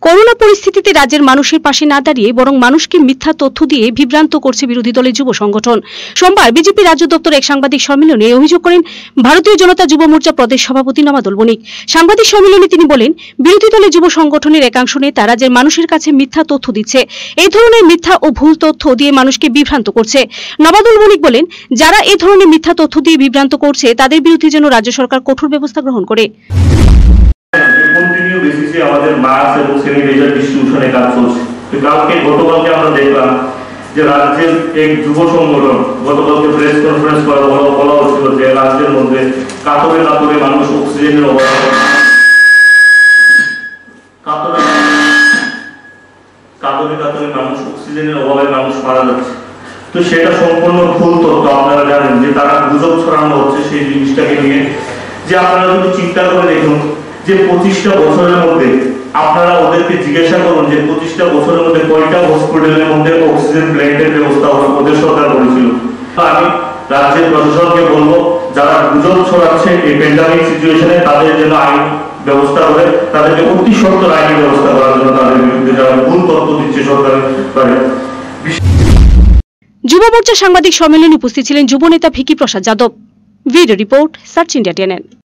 Corona পরিস্থিতিতে রাজ্যের মানুষের পাশে না দাঁড়িয়ে বরং মানুষকে মিথ্যা তথ্য দিয়ে বিভ্রান্ত করছে বিরোধী দলের যুব সংগঠন। সোমবার বিজেপি রাজ্য দপ্তরে এক সাংবাদিক সম্মেলনে অভিযোগ করেন ভারতীয় জনতা যুব মোর্চা প্রদেশ সভাপতি নবাদুল বণিক। সাংবাদিক সম্মেলনে তিনি বলেন, বিরোধী দলের যুব সংগঠনের একাংশ নেতা রাজ্যের মানুষের কাছে মিথ্যা তথ্য দিচ্ছে। এই ধরনের মিথ্যা ও ভুল তথ্য দিয়ে মানুষকে বিভ্রান্ত করছে। নবাদুল বণিক বলেন, যারা এই ধরনের মিথ্যা তথ্য দিয়ে বিভ্রান্ত করছে তাদের বিরুদ্ধে যেন রাজ্য সরকার কঠোর ব্যবস্থা গ্রহণ করে। আমাদের মাস্ক এবং স্যানিটাইজার ডিস্ট্রিবিউশনে কাজ চলছে। গতকালকে আমরা দেখলাম যে রাজ্যের এক যুব সংগঠন গতকালকে প্রেস কনফারেন্স বলা হচ্ছিল যে রাজ্যের মধ্যে কাতরে কাতরে মানুষ অক্সিজেনের অভাবে মানুষ মারা যাচ্ছে। তো সেটা সম্পূর্ণ ভুল তথ্য। আপনারা জানেন যে তারা গুজব ছড়ানো হচ্ছে সেই জিনিসটাকে নিয়ে। যে আপনারা যদি চিন্তা করে দেখুন যে 25টা বছরের মধ্যে আপনারা ওদেরকে জিজ্ঞাসা করুন যে 25টা বছরের মধ্যে কয়টা হসপিটালের মধ্যে অক্সিজেন প্ল্যান্টের ব্যবস্থা ওদের সরকার করেছিল। আমি রাজ্যের প্রশাসনকে বলবো, যারা গুজব ছড়াচ্ছে এই প্যান্ডামিক সিচুয়েশনে তাদের জন্য আইন ব্যবস্থা করে, তাদেরকে অতি সত্বর আইনি ব্যবস্থা করার জন্য তাদের বিরুদ্ধে যারা ভুল তথ্য দিচ্ছে সরকারের। যুব মোর্চা সাংবাদিক সম্মেলনে উপস্থিত ছিলেন যুব নেতা Vicky Prasad Yadav. Video report, search India channel.